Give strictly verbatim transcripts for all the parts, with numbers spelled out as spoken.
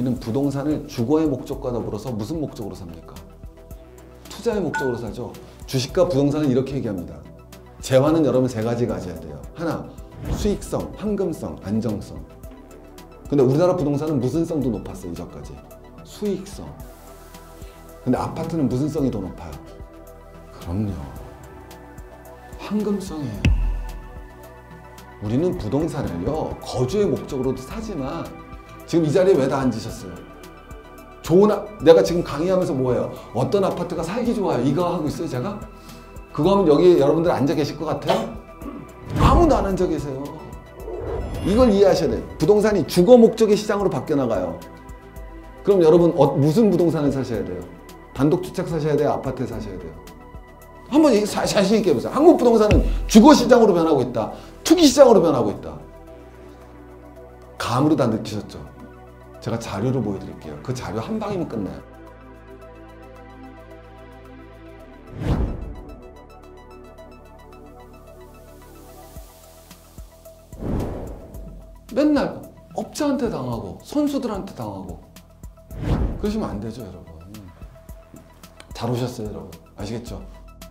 우리는 부동산을 주거의 목적과 더불어서 무슨 목적으로 삽니까? 투자의 목적으로 사죠. 주식과 부동산은 이렇게 얘기합니다. 재화는 여러분 세 가지 가져야 돼요. 하나, 수익성, 황금성, 안정성. 근데 우리나라 부동산은 무슨 성도 높았어요, 이전까지? 수익성. 근데 아파트는 무슨 성이 더 높아요? 그럼요. 황금성이에요. 우리는 부동산을요, 거주의 목적으로도 사지만 지금 이 자리에 왜 다 앉으셨어요? 좋은, 아, 내가 지금 강의하면서 뭐예요? 어떤 아파트가 살기 좋아요. 이거 하고 있어요, 제가? 그거 하면 여기 여러분들 앉아 계실 것 같아요? 아무도 안 앉아 계세요. 이걸 이해하셔야 돼요. 부동산이 주거 목적의 시장으로 바뀌어 나가요. 그럼 여러분 어, 무슨 부동산을 사셔야 돼요? 단독주택 사셔야 돼요? 아파트 사셔야 돼요? 한번 자신 있게 해보세요. 한국 부동산은 주거 시장으로 변하고 있다. 투기 시장으로 변하고 있다. 감으로 다 느끼셨죠? 제가 자료를 보여드릴게요. 그 자료 한 방이면 끝나요. 맨날 업자한테 당하고 선수들한테 당하고 그러시면 안 되죠, 여러분. 잘 오셨어요, 여러분. 아시겠죠?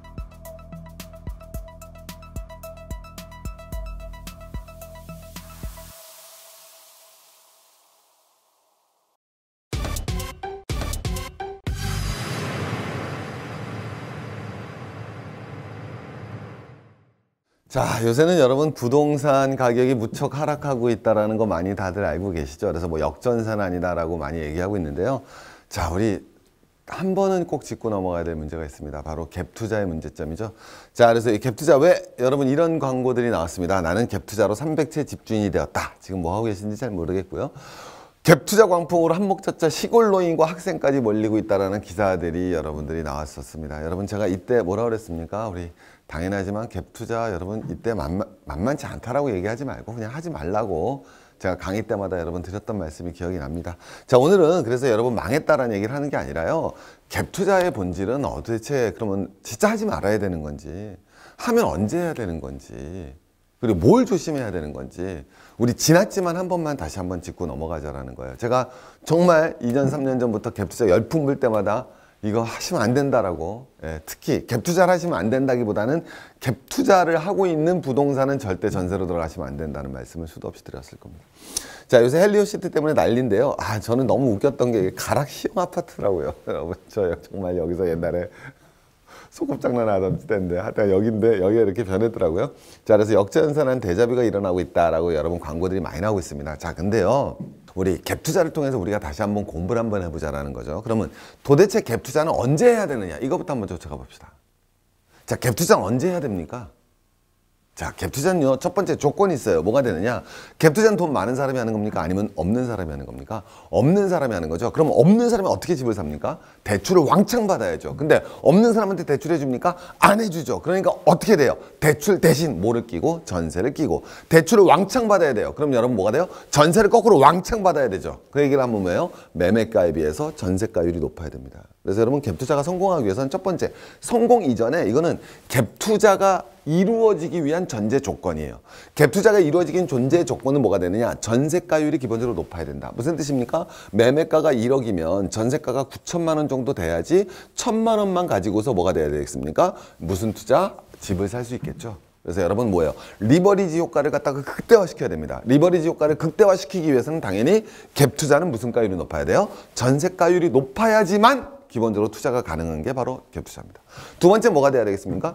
자, 요새는 여러분 부동산 가격이 무척 하락하고 있다는 거 많이 다들 알고 계시죠? 그래서 뭐 역전선언이다라고 많이 얘기하고 있는데요. 자, 우리 한 번은 꼭 짚고 넘어가야 될 문제가 있습니다. 바로 갭 투자의 문제점이죠. 자, 그래서 이 갭 투자, 왜 여러분 이런 광고들이 나왔습니다. 나는 갭 투자로 삼백 채 집주인이 되었다. 지금 뭐 하고 계신지 잘 모르겠고요. 갭 투자 광풍으로 한몫쳤자 시골 노인과 학생까지 몰리고 있다라는 기사들이 여러분들이 나왔었습니다. 여러분, 제가 이때 뭐라 그랬습니까? 우리 당연하지만 갭 투자 여러분 이때 만만, 만만치 않다라고 얘기하지 말고 그냥 하지 말라고 제가 강의 때마다 여러분 드렸던 말씀이 기억이 납니다. 자, 오늘은 그래서 여러분 망했다라는 얘기를 하는 게 아니라요. 갭 투자의 본질은 도대체 그러면 진짜 하지 말아야 되는 건지, 하면 언제 해야 되는 건지, 그리고 뭘 조심해야 되는 건지, 우리 지났지만 한 번만 다시 한번 짚고 넘어가자라는 거예요. 제가 정말 이 년, 삼 년 전부터 갭 투자 열풍 불 때마다 이거 하시면 안 된다라고, 예, 특히 갭 투자를 하시면 안 된다기보다는 갭 투자를 하고 있는 부동산은 절대 전세로 들어가시면 안 된다는 말씀을 수도 없이 드렸을 겁니다. 자, 요새 헬리오시티 때문에 난리인데요. 아, 저는 너무 웃겼던 게 가락 시형 아파트라고요. 여러분, 저 정말 여기서 옛날에 소꿉장난 하던 때인데 하여튼 여기인데 여기가 이렇게 변했더라고요. 자, 그래서 역전선언 데자뷰가 일어나고 있다라고 여러분 광고들이 많이 나오고 있습니다. 자, 근데요, 우리 갭 투자를 통해서 우리가 다시 한번 공부를 한번 해보자라는 거죠. 그러면 도대체 갭 투자는 언제 해야 되느냐, 이거부터 한번 쫓아가 봅시다. 자, 갭 투자는 언제 해야 됩니까? 자, 갭 투자는요, 첫 번째 조건이 있어요. 뭐가 되느냐? 갭 투자는 돈 많은 사람이 하는 겁니까? 아니면 없는 사람이 하는 겁니까? 없는 사람이 하는 거죠. 그럼 없는 사람이 어떻게 집을 삽니까? 대출을 왕창 받아야죠. 근데 없는 사람한테 대출해 줍니까? 안 해주죠. 그러니까 어떻게 돼요? 대출 대신 뭐를 끼고? 전세를 끼고. 대출을 왕창 받아야 돼요. 그럼 여러분 뭐가 돼요? 전세를 거꾸로 왕창 받아야 되죠. 그 얘기를 한번 뭐예요? 매매가에 비해서 전세가율이 높아야 됩니다. 그래서 여러분 갭 투자가 성공하기 위해서는 첫 번째, 성공 이전에 이거는 갭 투자가 이루어지기 위한 전제 조건이에요. 갭 투자가 이루어지기 전제 조건은 뭐가 되느냐? 전세가율이 기본적으로 높아야 된다. 무슨 뜻입니까? 매매가가 일억이면 전세가가 구천만 원 정도 돼야지 천만 원만 가지고서 뭐가 돼야 되겠습니까? 무슨 투자? 집을 살 수 있겠죠. 그래서 여러분 뭐예요? 리버리지 효과를 갖다가 극대화시켜야 됩니다. 리버리지 효과를 극대화시키기 위해서는 당연히 갭 투자는 무슨 가율이 높아야 돼요? 전세가율이 높아야지만 기본적으로 투자가 가능한 게 바로 갭 투자입니다. 두 번째 뭐가 돼야 되겠습니까?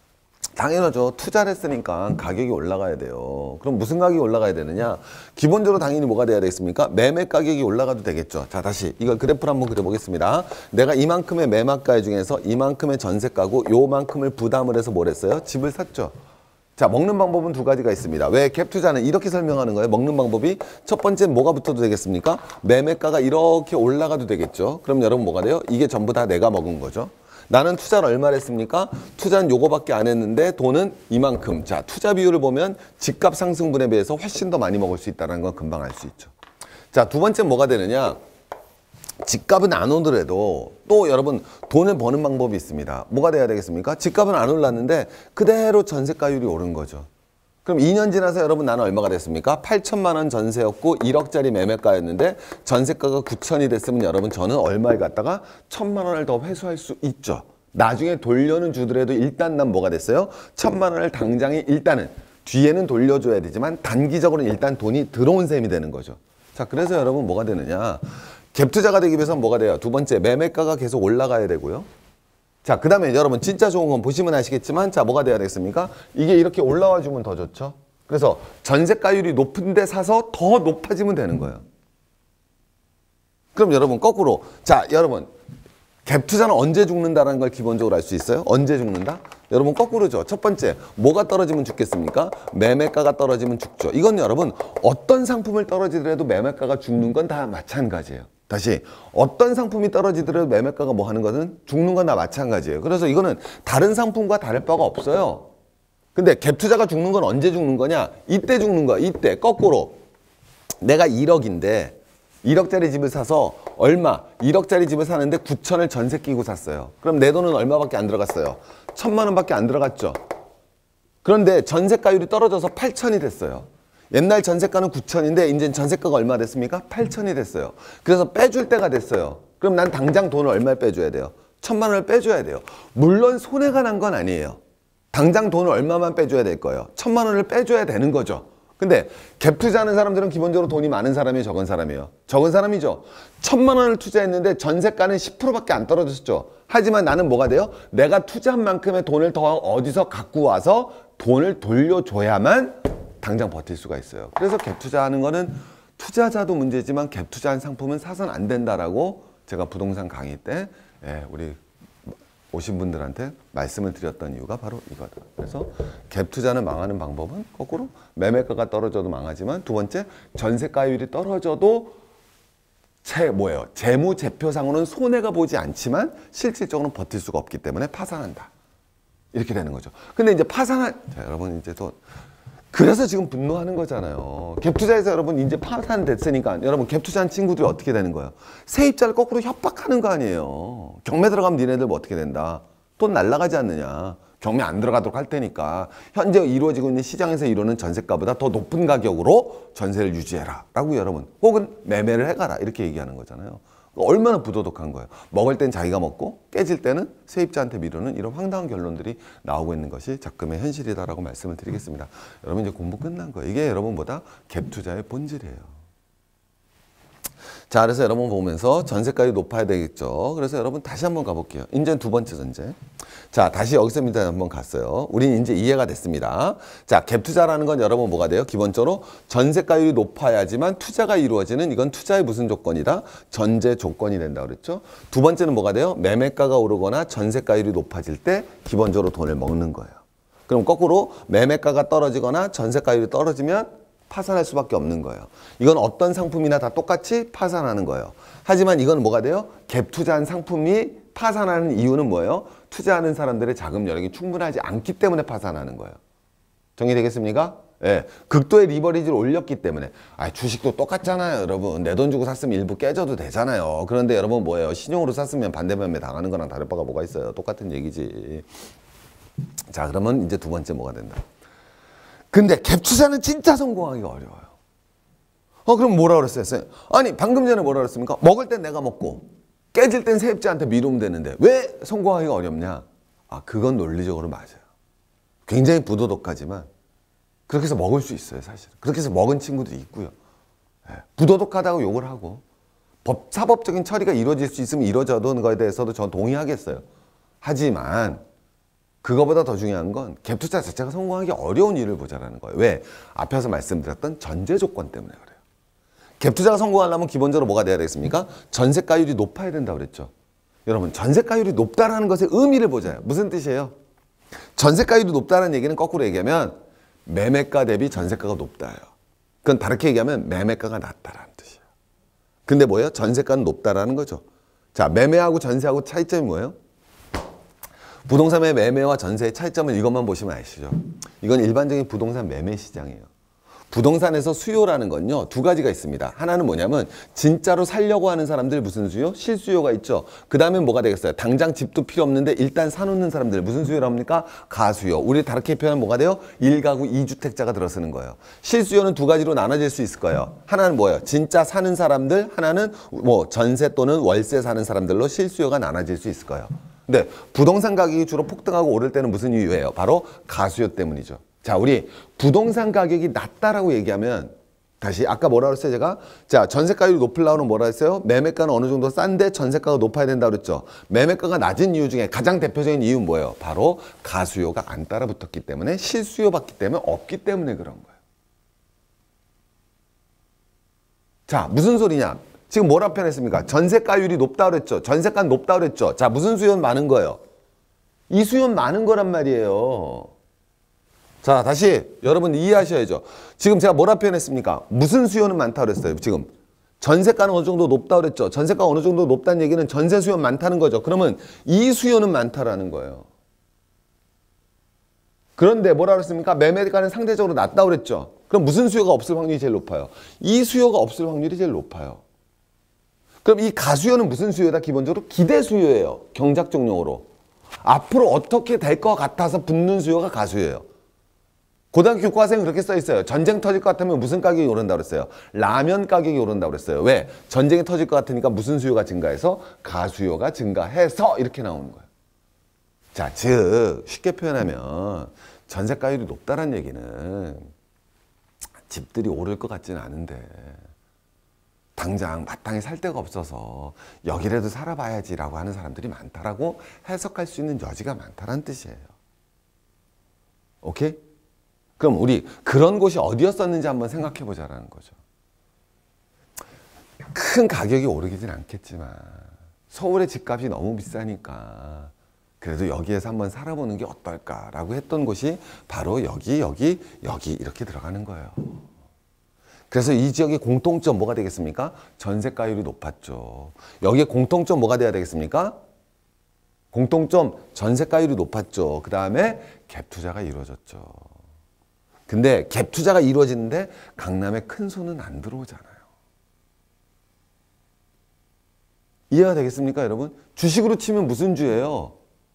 당연하죠. 투자를 했으니까 가격이 올라가야 돼요. 그럼 무슨 가격이 올라가야 되느냐? 기본적으로 당연히 뭐가 돼야 되겠습니까? 매매 가격이 올라가도 되겠죠. 자, 다시 이걸 그래프를 한번 그려보겠습니다. 내가 이만큼의 매매가 중에서 이만큼의 전세가고 요만큼을 부담을 해서 뭘 했어요? 집을 샀죠. 자, 먹는 방법은 두 가지가 있습니다. 왜 갭 투자는 이렇게 설명하는 거예요? 먹는 방법이 첫 번째 뭐가 붙어도 되겠습니까? 매매가가 이렇게 올라가도 되겠죠. 그럼 여러분 뭐가 돼요? 이게 전부 다 내가 먹은 거죠. 나는 투자를 얼마를 했습니까? 투자는 요거밖에 안 했는데 돈은 이만큼. 자, 투자 비율을 보면 집값 상승분에 비해서 훨씬 더 많이 먹을 수 있다는 건 금방 알 수 있죠. 자, 두 번째 뭐가 되느냐? 집값은 안 오더라도 또 여러분 돈을 버는 방법이 있습니다. 뭐가 돼야 되겠습니까? 집값은 안 올랐는데 그대로 전세가율이 오른 거죠. 그럼 이 년 지나서 여러분 나는 얼마가 됐습니까? 팔천만 원 전세였고 일억짜리 매매가였는데 전세가가 구천이 됐으면 여러분 저는 얼마에 갔다가 천만 원을 더 회수할 수 있죠. 나중에 돌려는 주더라도 일단 난 뭐가 됐어요? 천만 원을 당장에 일단은 뒤에는 돌려줘야 되지만 단기적으로 일단 돈이 들어온 셈이 되는 거죠. 자, 그래서 여러분 뭐가 되느냐? 갭 투자가 되기 위해서는 뭐가 돼요? 두 번째, 매매가가 계속 올라가야 되고요. 자, 그 다음에 여러분 진짜 좋은 건 보시면 아시겠지만 자, 뭐가 돼야 되겠습니까? 이게 이렇게 올라와 주면 더 좋죠. 그래서 전세가율이 높은데 사서 더 높아지면 되는 거예요. 그럼 여러분 거꾸로 자, 여러분 갭 투자는 언제 죽는다라는 걸 기본적으로 알 수 있어요? 언제 죽는다? 여러분 거꾸로죠. 첫 번째, 뭐가 떨어지면 죽겠습니까? 매매가가 떨어지면 죽죠. 이건 여러분 어떤 상품을 떨어지더라도 매매가가 죽는 건 다 마찬가지예요. 다시 어떤 상품이 떨어지더라도 매매가가 뭐 하는 거는 죽는 건 다 마찬가지예요. 그래서 이거는 다른 상품과 다를 바가 없어요. 근데 갭 투자가 죽는 건 언제 죽는 거냐? 이때 죽는 거야. 이때 거꾸로 내가 일억인데 일억짜리 집을 사서 얼마? 일억짜리 집을 사는데 구천을 전세 끼고 샀어요. 그럼 내 돈은 얼마밖에 안 들어갔어요? 천만 원밖에 안 들어갔죠. 그런데 전세가율이 떨어져서 팔천이 됐어요. 옛날 전세가는 구천인데 이제 전세가가 얼마 됐습니까? 팔천이 됐어요. 그래서 빼줄 때가 됐어요. 그럼 난 당장 돈을 얼마 빼줘야 돼요? 천만 원을 빼줘야 돼요. 물론 손해가 난 건 아니에요. 당장 돈을 얼마만 빼줘야 될 거예요? 천만 원을 빼줘야 되는 거죠. 근데 갭 투자하는 사람들은 기본적으로 돈이 많은 사람이에요, 적은 사람이에요? 적은 사람이죠. 천만 원을 투자했는데 전세가는 십 퍼센트밖에 안 떨어졌죠. 하지만 나는 뭐가 돼요? 내가 투자한 만큼의 돈을 더 어디서 갖고 와서 돈을 돌려줘야만 당장 버틸 수가 있어요. 그래서 갭 투자하는 거는 투자자도 문제지만 갭 투자한 상품은 사선 안 된다라고 제가 부동산 강의 때 예, 우리 오신 분들한테 말씀을 드렸던 이유가 바로 이거다. 그래서 갭 투자는 망하는 방법은 거꾸로 매매가가 떨어져도 망하지만 두 번째 전세가율이 떨어져도 채 뭐예요? 재무제표상으로는 손해가 보지 않지만 실질적으로는 버틸 수가 없기 때문에 파산한다. 이렇게 되는 거죠. 근데 이제 파산한 자, 여러분 이제 또 그래서 지금 분노하는 거잖아요. 갭 투자에서 여러분 이제 파산됐으니까 여러분 갭 투자한 친구들이 어떻게 되는 거예요? 세입자를 거꾸로 협박하는 거 아니에요. 경매 들어가면 니네들 뭐 어떻게 된다? 돈 날라가지 않느냐. 경매 안 들어가도록 할 테니까 현재 이루어지고 있는 시장에서 이루는 전세가보다 더 높은 가격으로 전세를 유지해라 라고 여러분 혹은 매매를 해가라 이렇게 얘기하는 거잖아요. 얼마나 부도덕한 거예요. 먹을 땐 자기가 먹고 깨질 때는 세입자한테 미루는 이런 황당한 결론들이 나오고 있는 것이 작금의 현실이다라고 말씀을 드리겠습니다. 여러분 이제 공부 끝난 거예요. 이게 여러분보다 갭 투자의 본질이에요. 자, 그래서 여러분 보면서 전세가율이 높아야 되겠죠. 그래서 여러분 다시 한번 가볼게요. 이제 두 번째 전제. 자, 다시 여기서 밑에 한번 갔어요. 우린 이제 이해가 됐습니다. 자, 갭 투자라는 건 여러분 뭐가 돼요? 기본적으로 전세가율이 높아야지만 투자가 이루어지는 이건 투자의 무슨 조건이다? 전제 조건이 된다 그랬죠. 두 번째는 뭐가 돼요? 매매가가 오르거나 전세가율이 높아질 때 기본적으로 돈을 먹는 거예요. 그럼 거꾸로 매매가가 떨어지거나 전세가율이 떨어지면 파산할 수밖에 없는 거예요. 이건 어떤 상품이나 다 똑같이 파산하는 거예요. 하지만 이건 뭐가 돼요? 갭 투자한 상품이 파산하는 이유는 뭐예요? 투자하는 사람들의 자금 여력이 충분하지 않기 때문에 파산하는 거예요. 정리되겠습니까? 예, 극도의 리버리지를 올렸기 때문에. 아, 주식도 똑같잖아요, 여러분. 내 돈 주고 샀으면 일부 깨져도 되잖아요. 그런데 여러분 뭐예요? 신용으로 샀으면 반대매매 당하는 거랑 다를 바가 뭐가 있어요? 똑같은 얘기지. 자, 그러면 이제 두 번째 뭐가 된다? 근데 갭 투자는 진짜 성공하기가 어려워요. 어, 그럼 뭐라 그랬어요? 아니, 방금 전에 뭐라 그랬습니까? 먹을 땐 내가 먹고 깨질 땐 세입자한테 미루면 되는데 왜 성공하기가 어렵냐? 아, 그건 논리적으로 맞아요. 굉장히 부도덕하지만 그렇게 해서 먹을 수 있어요, 사실. 그렇게 해서 먹은 친구도 있고요. 예, 부도덕하다고 욕을 하고 법, 사법적인 처리가 이루어질 수 있으면 이루어져는 거에 대해서도 전 동의하겠어요. 하지만 그거보다 더 중요한 건 갭 투자 자체가 성공하기 어려운 이유를 보자라는 거예요. 왜? 앞에서 말씀드렸던 전제 조건 때문에 그래요. 갭 투자가 성공하려면 기본적으로 뭐가 돼야 되겠습니까? 전세가율이 높아야 된다고 그랬죠. 여러분, 전세가율이 높다라는 것의 의미를 보자요. 무슨 뜻이에요? 전세가율이 높다는 얘기는 거꾸로 얘기하면 매매가 대비 전세가가 높다예요. 그건 다르게 얘기하면 매매가가 낮다라는 뜻이에요. 근데 뭐예요? 전세가는 높다라는 거죠. 자, 매매하고 전세하고 차이점이 뭐예요? 부동산의 매매와 전세의 차이점을 이것만 보시면 아시죠? 이건 일반적인 부동산 매매 시장이에요. 부동산에서 수요라는 건요, 두 가지가 있습니다. 하나는 뭐냐면 진짜로 살려고 하는 사람들 무슨 수요? 실수요가 있죠. 그 다음에 뭐가 되겠어요? 당장 집도 필요 없는데 일단 사놓는 사람들 무슨 수요라고 합니까? 가수요. 우리 다르게 표현하면 뭐가 돼요? 일 가구 이 주택자가 들어서는 거예요. 실수요는 두 가지로 나눠질 수 있을 거예요. 하나는 뭐예요? 진짜 사는 사람들, 하나는 뭐 전세 또는 월세 사는 사람들로 실수요가 나눠질 수 있을 거예요. 근데 부동산 가격이 주로 폭등하고 오를 때는 무슨 이유예요? 바로 가수요 때문이죠. 자, 우리 부동산 가격이 낮다라고 얘기하면 다시 아까 뭐라 그랬어요 제가? 자, 전세가율이 높으려면 뭐라 했어요? 매매가는 어느 정도 싼데 전세가가 높아야 된다 그랬죠. 매매가가 낮은 이유 중에 가장 대표적인 이유는 뭐예요? 바로 가수요가 안 따라 붙었기 때문에, 실수요 받기 때문에, 없기 때문에 그런 거예요. 자, 무슨 소리냐? 지금 뭐라 표현했습니까? 전세가율이 높다 그랬죠. 전세가는 높다 그랬죠. 자, 무슨 수요는 많은 거예요? 이 수요는 많은 거란 말이에요. 자, 다시 여러분 이해하셔야죠. 지금 제가 뭐라 표현했습니까? 무슨 수요는 많다 그랬어요. 지금 전세가는 어느 정도 높다 그랬죠. 전세가가 어느 정도 높다는 얘기는 전세 수요는 많다는 거죠. 그러면 이 수요는 많다라는 거예요. 그런데 뭐라 그랬습니까? 매매가는 상대적으로 낮다 그랬죠. 그럼 무슨 수요가 없을 확률이 제일 높아요? 이 수요가 없을 확률이 제일 높아요. 그럼 이 가수요는 무슨 수요다? 기본적으로 기대 수요예요. 경작적 용어로. 앞으로 어떻게 될 것 같아서 붙는 수요가 가수예요. 고등학교 교과서에는 그렇게 써 있어요. 전쟁 터질 것 같으면 무슨 가격이 오른다고 그랬어요? 라면 가격이 오른다고 그랬어요. 왜? 전쟁이 터질 것 같으니까 무슨 수요가 증가해서? 가수요가 증가해서 이렇게 나오는 거예요. 자, 즉 쉽게 표현하면 전세가율이 높다는 얘기는 집들이 오를 것 같지는 않은데 당장 마땅히 살 데가 없어서 여기라도 살아봐야지라고 하는 사람들이 많다라고 해석할 수 있는 여지가 많다는 뜻이에요. 오케이? 그럼 우리 그런 곳이 어디였었는지 한번 생각해 보자라는 거죠. 큰 가격이 오르기는 않겠지만 서울의 집값이 너무 비싸니까 그래도 여기에서 한번 살아보는 게 어떨까라고 했던 곳이 바로 여기, 여기, 여기 이렇게 들어가는 거예요. 그래서 이 지역의 공통점 뭐가 되겠습니까? 전세가율이 높았죠. 여기에 공통점 뭐가 돼야 되겠습니까? 공통점 전세가율이 높았죠. 그 다음에 갭 투자가 이루어졌죠. 근데 갭 투자가 이루어지는데 강남에 큰 손은 안 들어오잖아요. 이해가 되겠습니까, 여러분? 주식으로 치면 무슨 주예요?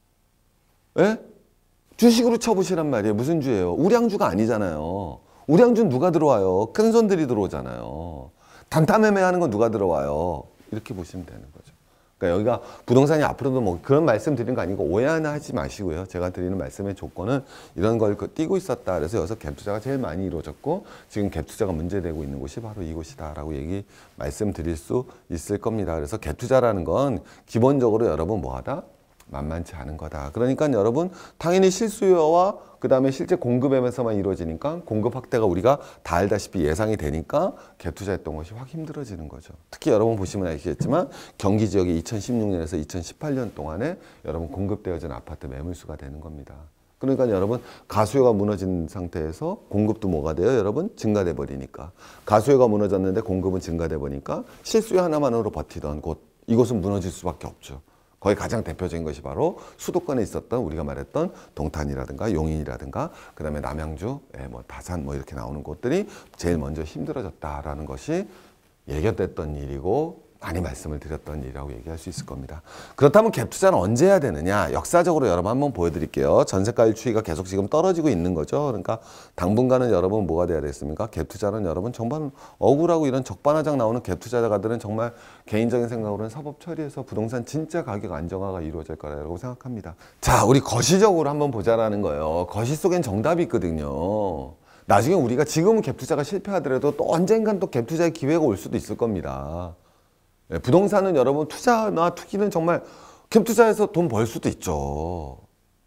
예? 주식으로 쳐보시란 말이에요. 무슨 주예요? 우량주가 아니잖아요. 우량주는 누가 들어와요? 큰 손들이 들어오잖아요. 단타 매매하는 건 누가 들어와요? 이렇게 보시면 되는 거죠. 그러니까 여기가 부동산이 앞으로도 뭐 그런 말씀 드리는 거 아니고 오해 하나 하지 마시고요. 제가 드리는 말씀의 조건은 이런 걸 띄고 있었다. 그래서 여기서 갭 투자가 제일 많이 이루어졌고 지금 갭 투자가 문제되고 있는 곳이 바로 이곳이다라고 얘기 말씀드릴 수 있을 겁니다. 그래서 갭 투자라는 건 기본적으로 여러분 뭐하다? 만만치 않은 거다. 그러니까 여러분 당연히 실수요와 그 다음에 실제 공급에서만 이루어지니까 공급 확대가 우리가 다 알다시피 예상이 되니까 갭 투자했던 것이 확 힘들어지는 거죠. 특히 여러분 보시면 아시겠지만 경기 지역이 이천십육 년에서 이천십팔 년 동안에 여러분 공급되어진 아파트 매물수가 되는 겁니다. 그러니까 여러분 가수요가 무너진 상태에서 공급도 뭐가 돼요? 여러분 증가돼 버리니까 가수요가 무너졌는데 공급은 증가돼 버리니까 실수요 하나만으로 버티던 곳 이곳은 무너질 수밖에 없죠. 거의 가장 대표적인 것이 바로 수도권에 있었던 우리가 말했던 동탄이라든가 용인이라든가 그 다음에 남양주, 예, 뭐 다산 뭐 이렇게 나오는 곳들이 제일 먼저 힘들어졌다라는 것이 예견됐던 일이고 많이 말씀을 드렸던 일이라고 얘기할 수 있을 겁니다. 그렇다면 갭 투자는 언제 해야 되느냐? 역사적으로 여러분 한번 보여드릴게요. 전세가율 추이가 계속 지금 떨어지고 있는 거죠. 그러니까 당분간은 여러분 뭐가 돼야 되겠습니까? 갭 투자는 여러분 정말 억울하고 이런 적반하장 나오는 갭 투자자들은 정말 개인적인 생각으로는 사법 처리해서 부동산 진짜 가격 안정화가 이루어질 거라고 생각합니다. 자, 우리 거시적으로 한번 보자라는 거예요. 거시 속엔 정답이 있거든요. 나중에 우리가 지금은 갭 투자가 실패하더라도 또 언젠간 또 갭 투자의 기회가 올 수도 있을 겁니다. 예, 부동산은 여러분 투자나 투기는 정말 갭 투자해서 돈 벌 수도 있죠.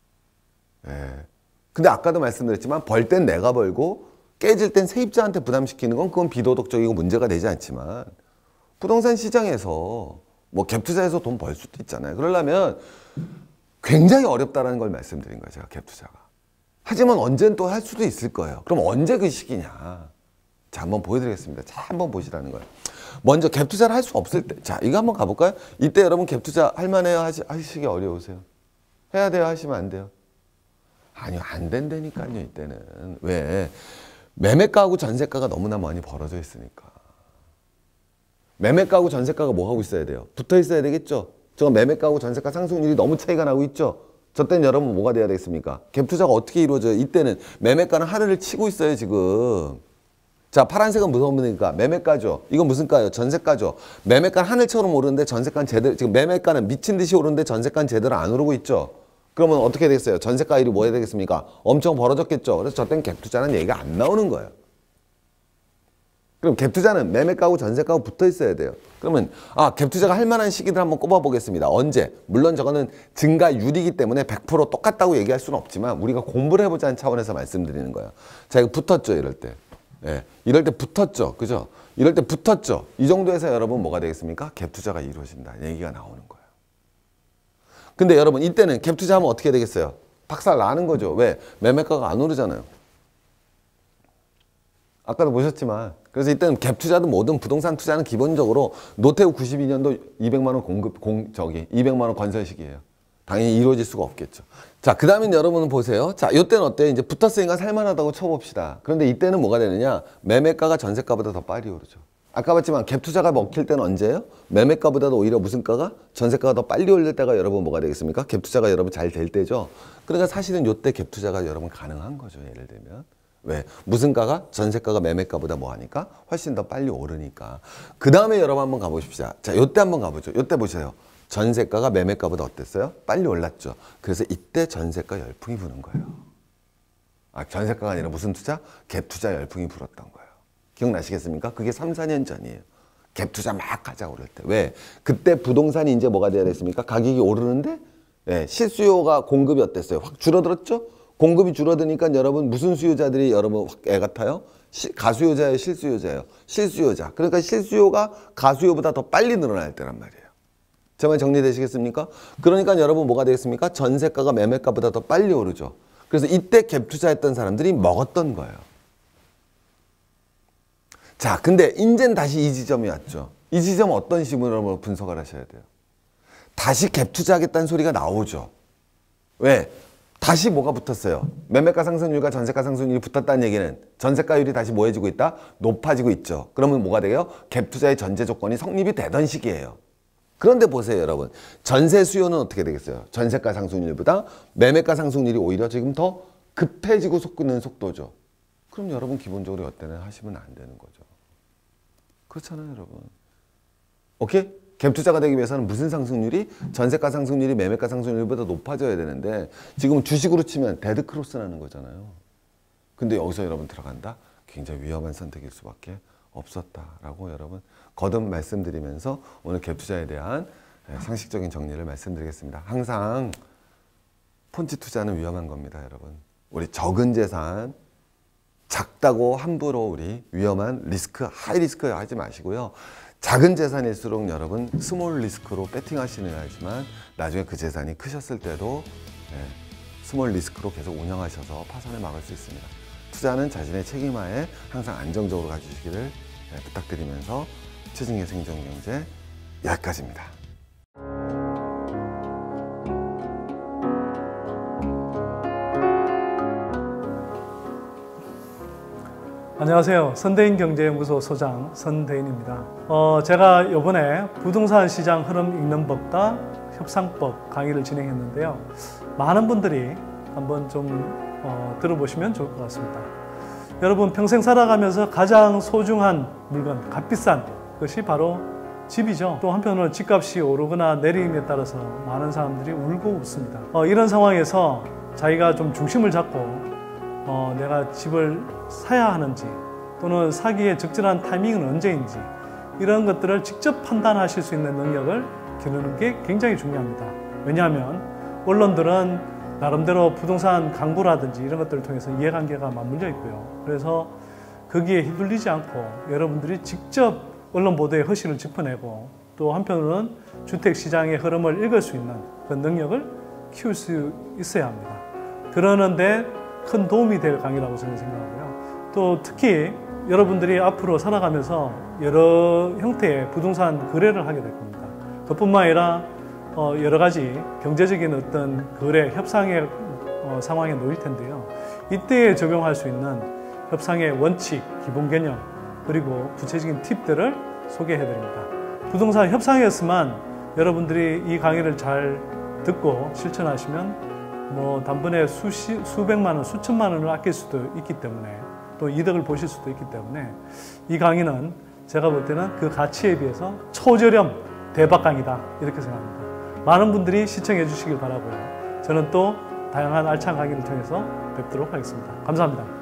예. 근데 아까도 말씀드렸지만 벌 땐 내가 벌고 깨질 땐 세입자한테 부담시키는 건 그건 비도덕적이고 문제가 되지 않지만 부동산 시장에서 뭐 갭 투자해서 돈 벌 수도 있잖아요. 그러려면 굉장히 어렵다라는 걸 말씀드린 거예요. 제가 갭 투자가. 하지만 언젠 또 할 수도 있을 거예요. 그럼 언제 그 시기냐? 자, 한번 보여드리겠습니다. 자, 한번 보시라는 거예요. 먼저 갭 투자를 할 수 없을 때, 자, 이거 한번 가볼까요? 이때 여러분 갭 투자 할만해요? 하시, 하시기 어려우세요? 해야 돼요? 하시면 안 돼요? 아니요, 안 된다니까요, 이때는. 왜? 매매가하고 전세가가 너무나 많이 벌어져 있으니까. 매매가하고 전세가가 뭐 하고 있어야 돼요? 붙어 있어야 되겠죠? 저 매매가하고 전세가 상승률이 너무 차이가 나고 있죠? 저 때는 여러분 뭐가 돼야 되겠습니까? 갭 투자가 어떻게 이루어져요? 이때는 매매가는 하늘을 치고 있어요, 지금. 자, 파란색은 무슨 겁니까? 매매가죠. 이건 무슨 가요? 전세가죠. 매매가는 하늘처럼 오르는데 전세가는 제대로, 지금 매매가는 미친 듯이 오르는데 전세가는 제대로 안 오르고 있죠. 그러면 어떻게 되겠어요? 전세가율이 뭐 해야 되겠습니까? 엄청 벌어졌겠죠. 그래서 저 때는 갭 투자는 얘기가 안 나오는 거예요. 그럼 갭 투자는 매매가하고 전세가하고 붙어 있어야 돼요. 그러면 아, 갭 투자가 할 만한 시기를 한번 꼽아 보겠습니다. 언제? 물론 저거는 증가율이기 때문에 백 퍼센트 똑같다고 얘기할 수는 없지만 우리가 공부를 해보자는 차원에서 말씀드리는 거예요. 자, 이거 붙었죠, 이럴 때. 예, 이럴 때 붙었죠, 그죠? 이럴 때 붙었죠. 이 정도에서 여러분 뭐가 되겠습니까? 갭 투자가 이루어진다 얘기가 나오는 거예요. 근데 여러분 이때는 갭 투자하면 어떻게 되겠어요? 박살 나는 거죠. 왜? 매매가가 안 오르잖아요. 아까도 보셨지만 그래서 이때는 갭 투자든 뭐든 부동산 투자는 기본적으로 노태우 구십이 년도 이백만 원 공급 공 저기 이백만 원 건설 시기예요. 당연히 이루어질 수가 없겠죠. 자, 그 다음에 여러분은 보세요. 자, 이때는 어때요? 이제 붙었으니까 살만하다고 쳐봅시다. 그런데 이때는 뭐가 되느냐? 매매가가 전세가보다 더 빨리 오르죠. 아까 봤지만 갭 투자가 먹힐 때는 언제예요? 매매가보다도 오히려 무슨 가가? 전세가가 더 빨리 올릴 때가 여러분 뭐가 되겠습니까? 갭 투자가 여러분 잘 될 때죠. 그러니까 사실은 이때 갭 투자가 여러분 가능한 거죠. 예를 들면. 왜? 무슨 가가? 전세가가 매매가보다 뭐 하니까? 훨씬 더 빨리 오르니까. 그 다음에 여러분 한번 가보십시다. 자, 요때 한번 가보죠. 요때 보세요. 전세가가 매매가보다 어땠어요? 빨리 올랐죠. 그래서 이때 전세가 열풍이 부는 거예요. 아, 전세가가 아니라 무슨 투자? 갭 투자 열풍이 불었던 거예요. 기억나시겠습니까? 그게 삼, 사 년 전이에요. 갭 투자 막 하자 오를 때. 왜? 그때 부동산이 이제 뭐가 돼야 됐습니까? 가격이 오르는데 네, 실수요가 공급이 어땠어요? 확 줄어들었죠? 공급이 줄어드니까 여러분 무슨 수요자들이 여러분 확 애 같아요? 시, 가수요자예요? 실수요자예요? 실수요자. 그러니까 실수요가 가수요보다 더 빨리 늘어날 때란 말이에요. 제 말 정리되시겠습니까? 그러니까 여러분 뭐가 되겠습니까? 전세가가 매매가보다 더 빨리 오르죠. 그래서 이때 갭 투자했던 사람들이 먹었던 거예요. 자, 근데 이제는 다시 이 지점이 왔죠. 이 지점 어떤 식으로 분석을 하셔야 돼요? 다시 갭 투자하겠다는 소리가 나오죠. 왜? 다시 뭐가 붙었어요? 매매가 상승률과 전세가 상승률이 붙었다는 얘기는 전세가율이 다시 뭐 해지고 있다? 높아지고 있죠. 그러면 뭐가 돼요? 갭 투자의 전제 조건이 성립이 되던 시기예요. 그런데 보세요, 여러분. 전세 수요는 어떻게 되겠어요? 전세가 상승률보다 매매가 상승률이 오히려 지금 더 급해지고 속는 속도죠. 그럼 여러분 기본적으로 이때는 하시면 안 되는 거죠. 그렇잖아요, 여러분. 오케이? 갭 투자가 되기 위해서는 무슨 상승률이? 전세가 상승률이 매매가 상승률보다 높아져야 되는데 지금 주식으로 치면 데드크로스라는 거잖아요. 근데 여기서 여러분 들어간다? 굉장히 위험한 선택일 수밖에 없었다라고 여러분 거듭 말씀드리면서 오늘 갭 투자에 대한 상식적인 정리를 말씀드리겠습니다. 항상 폰치 투자는 위험한 겁니다, 여러분. 우리 적은 재산, 작다고 함부로 우리 위험한 리스크, 하이 리스크 하지 마시고요. 작은 재산일수록 여러분 스몰 리스크로 배팅하시는 하지만 나중에 그 재산이 크셨을 때도 네, 스몰 리스크로 계속 운영하셔서 파산을 막을 수 있습니다. 투자는 자신의 책임하에 항상 안정적으로 가주시기를 네, 부탁드리면서 최진의 생존경제 여기까지입니다. 안녕하세요. 선대인 경제연구소 소장 선대인입니다. 어, 제가 이번에 부동산 시장 흐름 읽는 법과 협상법 강의를 진행했는데요. 많은 분들이 한번 좀 어, 들어보시면 좋을 것 같습니다. 여러분 평생 살아가면서 가장 소중한 물건, 값비싼 것이 바로 집이죠. 또 한편으로는 집값이 오르거나 내림에 따라서 많은 사람들이 울고 웃습니다. 어, 이런 상황에서 자기가 좀 중심을 잡고 어, 내가 집을 사야 하는지 또는 사기에 적절한 타이밍은 언제인지 이런 것들을 직접 판단하실 수 있는 능력을 기르는 게 굉장히 중요합니다. 왜냐하면 언론들은 나름대로 부동산 광고라든지 이런 것들을 통해서 이해관계가 맞물려 있고요. 그래서 거기에 휘둘리지 않고 여러분들이 직접 언론 보도의 허실을 짚어내고 또 한편으로는 주택시장의 흐름을 읽을 수 있는 그 능력을 키울 수 있어야 합니다. 그러는데 큰 도움이 될 강의라고 저는 생각하고요. 또 특히 여러분들이 앞으로 살아가면서 여러 형태의 부동산 거래를 하게 될 겁니다. 그뿐만 아니라 여러 가지 경제적인 어떤 거래, 협상의 상황에 놓일 텐데요. 이때에 적용할 수 있는 협상의 원칙, 기본 개념, 그리고 구체적인 팁들을 소개해 드립니다. 부동산 협상이었으면 여러분들이 이 강의를 잘 듣고 실천하시면 뭐 단번에 수시, 수백만 원, 수천만 원을 아낄 수도 있기 때문에 또 이득을 보실 수도 있기 때문에 이 강의는 제가 볼 때는 그 가치에 비해서 초저렴 대박 강의다 이렇게 생각합니다. 많은 분들이 시청해 주시길 바라고요. 저는 또 다양한 알찬 강의를 통해서 뵙도록 하겠습니다. 감사합니다.